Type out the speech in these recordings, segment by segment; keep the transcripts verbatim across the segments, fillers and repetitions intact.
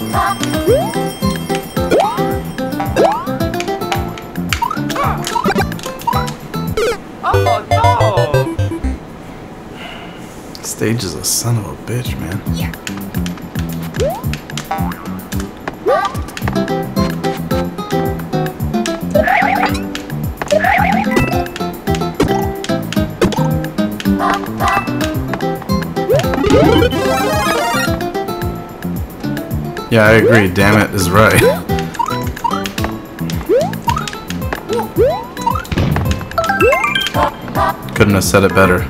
Oh no! Stage is a son of a bitch, man. Yeah. Yeah, I agree. Damn it is right. Couldn't have said it better.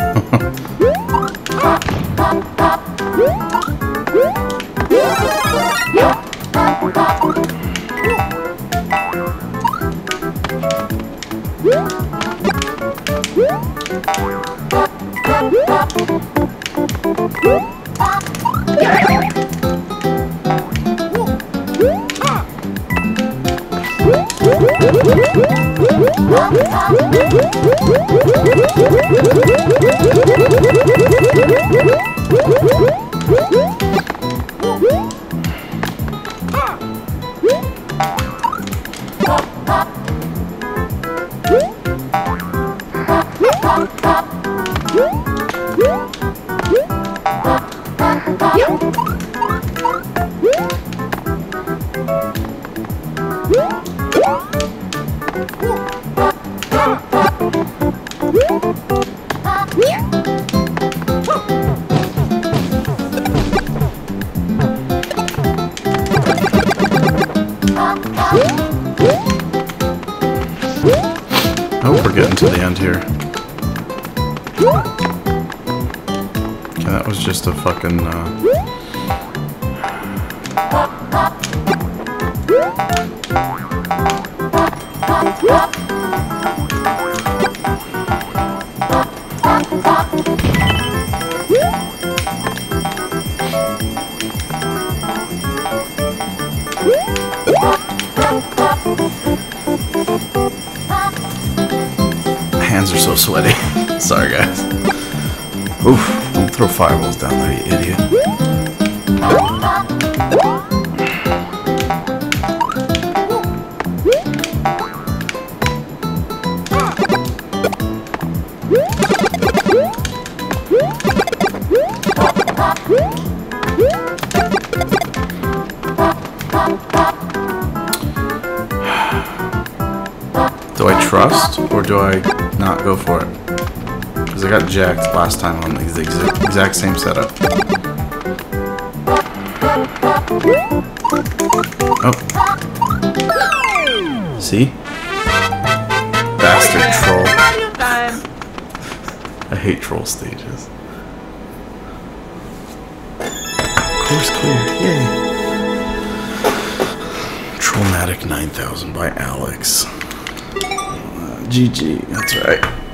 I hope we're getting to the end here. Okay, that was just a fucking, uh... hands are so sweaty. Sorry, guys. Oof, don't throw fireballs down there, you idiot. Do I trust, or do I not go for it? Because I got jacked last time on the exact, exact same setup. Oh. See? Bastard troll. I hate troll stages. Course clear, yay. Trollomatic nine thousand by Alex. G G, that's right.